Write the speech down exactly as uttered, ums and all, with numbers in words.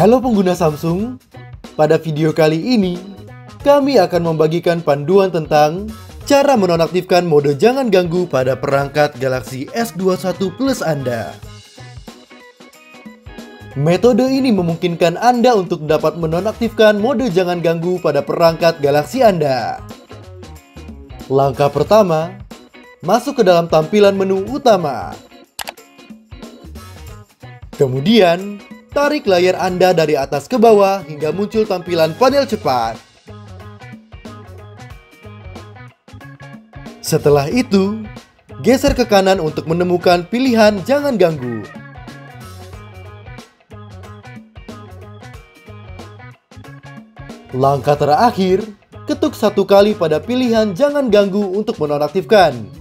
Halo pengguna Samsung, pada video kali ini kami akan membagikan panduan tentang cara menonaktifkan mode jangan ganggu pada perangkat Galaxy S dua puluh satu Plus Anda. Metode ini memungkinkan Anda untuk dapat menonaktifkan mode jangan ganggu pada perangkat Galaxy Anda. Langkah pertama, masuk ke dalam tampilan menu utama. Kemudian, tarik layar Anda dari atas ke bawah hingga muncul tampilan panel cepat. Setelah itu, geser ke kanan untuk menemukan pilihan jangan ganggu. Langkah terakhir, ketuk satu kali pada pilihan jangan ganggu untuk menonaktifkan.